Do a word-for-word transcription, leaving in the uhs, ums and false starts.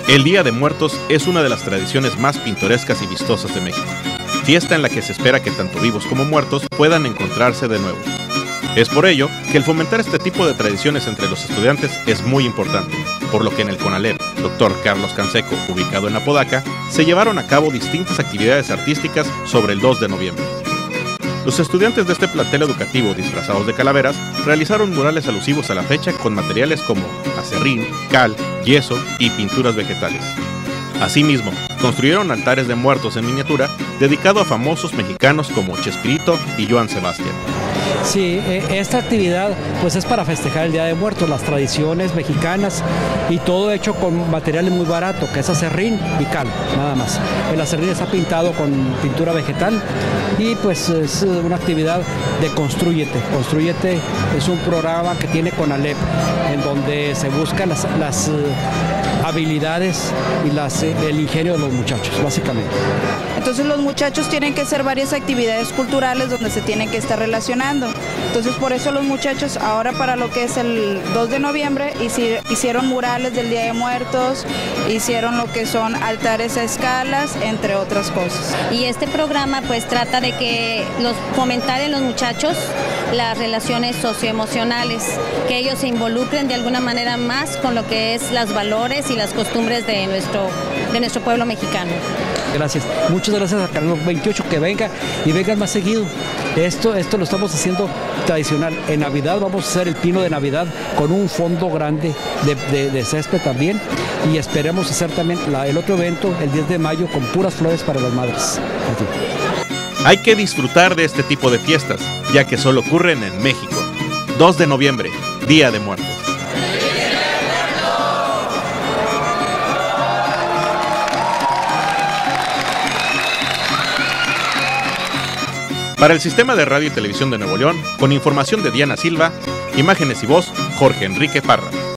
El Día de Muertos es una de las tradiciones más pintorescas y vistosas de México, fiesta en la que se espera que tanto vivos como muertos puedan encontrarse de nuevo. Es por ello que el fomentar este tipo de tradiciones entre los estudiantes es muy importante, por lo que en el CONALEP, doctor Carlos Canseco, ubicado en Apodaca, se llevaron a cabo distintas actividades artísticas sobre el dos de noviembre. Los estudiantes de este plantel educativo disfrazados de calaveras realizaron murales alusivos a la fecha con materiales como acerrín, cal, yeso y pinturas vegetales. Asimismo, construyeron altares de muertos en miniatura dedicado a famosos mexicanos como Chespirito y Joan Sebastián. Sí, esta actividad pues es para festejar el Día de Muertos, las tradiciones mexicanas y todo hecho con materiales muy baratos, que es acerrín y cal, nada más. El acerrín está pintado con pintura vegetal y pues es una actividad de Constrúyete. Constrúyete es un programa que tiene CONALEP, en donde se buscan las, las habilidades y las, el ingenio de los muchachos, básicamente. Entonces los muchachos tienen que hacer varias actividades culturales donde se tienen que estar relacionando. Entonces por eso los muchachos ahora para lo que es el dos de noviembre hicieron murales del Día de Muertos, hicieron lo que son altares a escalas, entre otras cosas. Y este programa pues trata de que los fomentar en los muchachos las relaciones socioemocionales, que ellos se involucren de alguna manera más con lo que es los valores y las costumbres de nuestro, de nuestro pueblo mexicano. Gracias, muchas gracias a Carlos veintiocho, que venga y vengan más seguido. Esto, esto lo estamos haciendo tradicional. En Navidad vamos a hacer el pino de Navidad con un fondo grande de, de, de césped también, y esperamos hacer también la, el otro evento el diez de mayo con puras flores para las madres. Aquí. Hay que disfrutar de este tipo de fiestas, ya que solo ocurren en México. dos de noviembre, Día de Muertos. Para el Sistema de Radio y Televisión de Nuevo León, con información de Diana Silva, imágenes y voz, Jorge Enrique Parra.